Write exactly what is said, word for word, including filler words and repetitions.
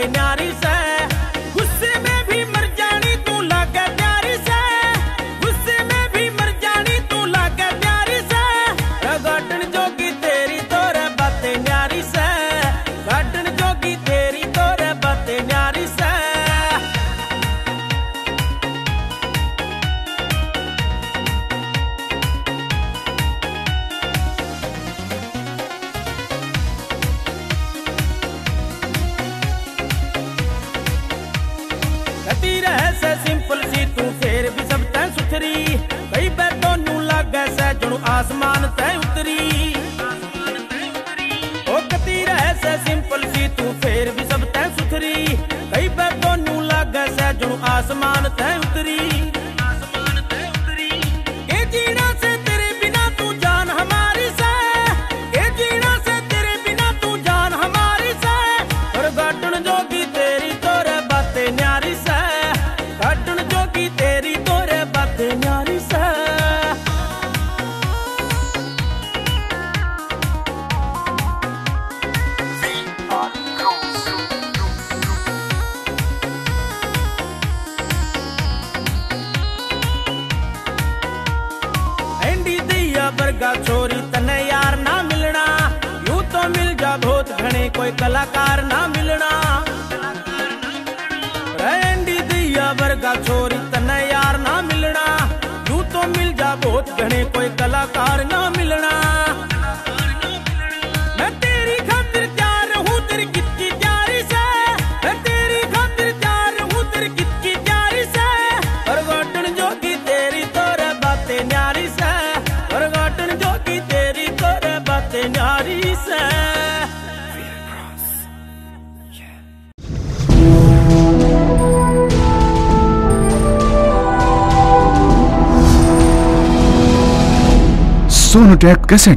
न्यारी से, गुस्से में भी मर जानी तू लागे प्यारी से, गुस्से में भी मर जानी तू लागे प्यारी से, गार्डन जोगी तेरी तोरे बातें न्यारी से, गार्डन जोगी तेरी तोरे बातें न्यारी से। कती रह से सिंपल सी तू फेर भी सब तै सुथरी, कई बैठों नू लागे से जुणु आसमान तै उतरी। ओ कती रह से सिंपल सी तू फेर भी सब तै सुथरी, कई बैठों नू लागे से जुणु आसमान तै उतरी। के जीना से तेरे बिना तू जान हमारी से, के जीना से तेरे बिना तू जान हमारी से, और गार्डन जोगी तेरी तोरे बातें न्यारी से, गार्डन जोगी तेरी तोरे बातें न्यारी से। एंडी दिया बरगा छोरी तने यार ना मिलना, यूं तो मिल जा बहुत घने कोई कलाकार ना मिलना। एंडी दिया बरगा छोरी तने यार ना मिलना, यूं तो मिल जा बहुत घने कोई कलाकार ना मिलना। मैं तेरी खातिर तैयार हूँ तेरी कित की तैयारी से, मैं तेरी खातिर तैयार हूँ तेरी कित की तैयारी से, और गार्डन जोगी तेरी तोरे बातें न्यारी से, और गार्डन जोगी तेरी तोरे बातें न्यारी से। सोनोटेक कैसेट।